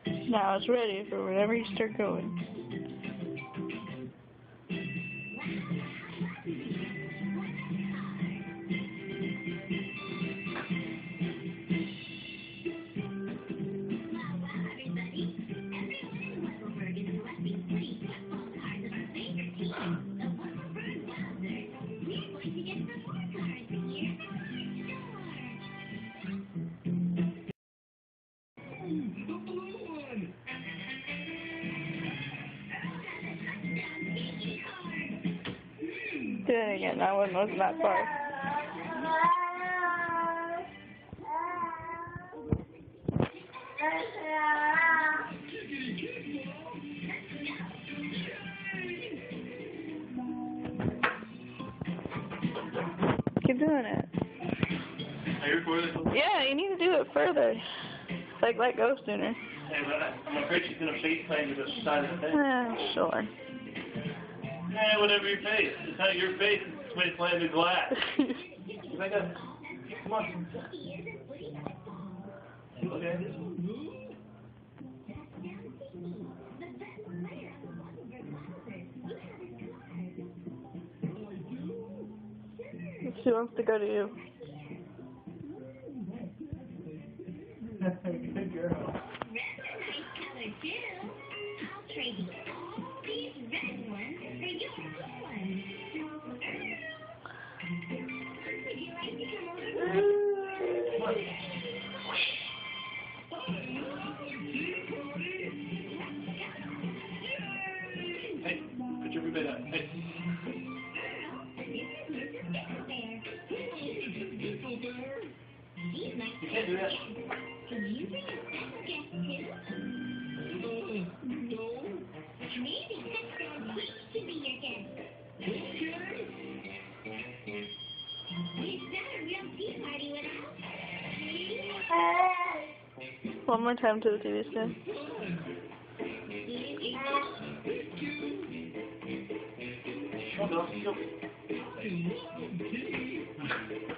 Now it's ready for whenever you start going. Do it again. That one wasn't that far. Keep doing it. Are you recording? Yeah, you need to do it further. Like, let go sooner. Hey, but I'm afraid she's going to face plant to the side of the thing. Sure. Yeah, whatever your face. It's not your face. It's face plant in the glass. Come on. Okay. She wants to go to you. Good girl. I'll trade you all these red ones for your blue ones. Would you like to come over? Hey, put your bit up. Hey. You can't do that. Can you bring a special guest too? No. Maybe Touchdown Peach can be your guest. Okay. It's not a real tea party without. One more time to the TV stand. Go, go.